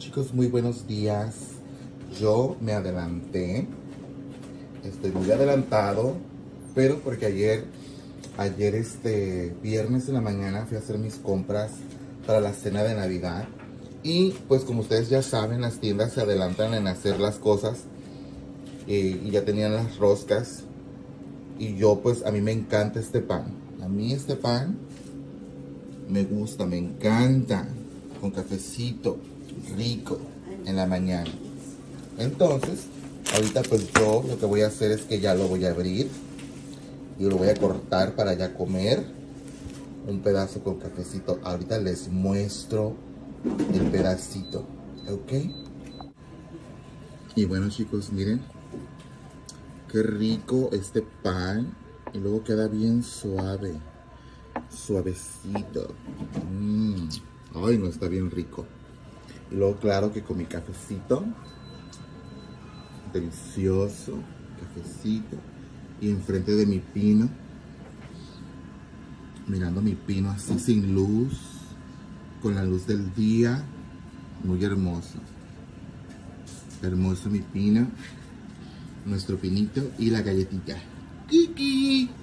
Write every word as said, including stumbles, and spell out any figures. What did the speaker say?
Chicos, muy buenos días. Yo me adelanté. Estoy muy adelantado, pero porque ayer, ayer este viernes en la mañana fui a hacer mis compras para la cena de Navidad. Y pues como ustedes ya saben, las tiendas se adelantan en hacer las cosas. Eh, y ya tenían las roscas. Y yo pues a mí me encanta este pan. A mí este pan me gusta, me encanta. Con cafecito rico en la mañana. Entonces, ahorita pues yo lo que voy a hacer es que ya lo voy a abrir. Y lo voy a cortar para ya comer. Un pedazo con cafecito. Ahorita les muestro el pedacito. ¿Ok? Y bueno, chicos, miren. Qué rico este pan. Y luego queda bien suave. Suavecito. Mmm. Ay, no, está bien rico. Y luego, claro que con mi cafecito. Delicioso. Cafecito. Y enfrente de mi pino. Mirando mi pino así sin luz. Con la luz del día. Muy hermoso. Hermoso mi pino. Nuestro pinito y la galletita. ¡Kiki!